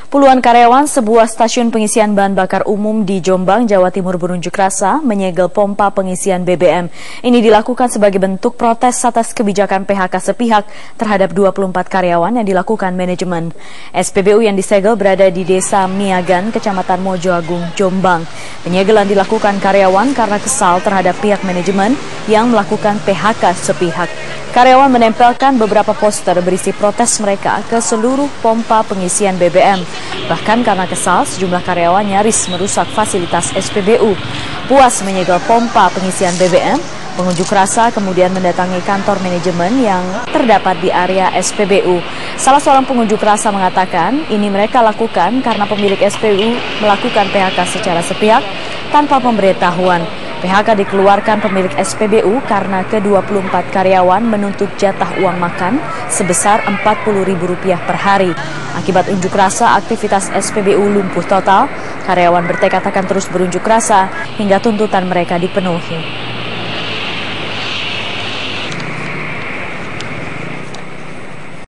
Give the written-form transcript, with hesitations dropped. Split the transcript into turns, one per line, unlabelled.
Puluhan karyawan sebuah stasiun pengisian bahan bakar umum di Jombang, Jawa Timur berunjuk rasa menyegel pompa pengisian BBM. Ini dilakukan sebagai bentuk protes atas kebijakan PHK sepihak terhadap 24 karyawan yang dilakukan manajemen. SPBU yang disegel berada di Desa Miagan, Kecamatan Mojoagung, Jombang. Penyegelan dilakukan karyawan karena kesal terhadap pihak manajemen yang melakukan PHK sepihak. Karyawan menempelkan beberapa poster berisi protes mereka ke seluruh pompa pengisian BBM. Bahkan karena kesal, sejumlah karyawan nyaris merusak fasilitas SPBU. Puas menyegel pompa pengisian BBM, pengunjuk rasa kemudian mendatangi kantor manajemen yang terdapat di area SPBU. Salah seorang pengunjuk rasa mengatakan ini mereka lakukan karena pemilik SPBU melakukan PHK secara sepihak tanpa pemberitahuan. PHK dikeluarkan pemilik SPBU karena ke-24 karyawan menuntut jatah uang makan sebesar Rp40.000 per hari. Akibat unjuk rasa, aktivitas SPBU lumpuh total. Karyawan bertekad akan terus berunjuk rasa hingga tuntutan mereka dipenuhi.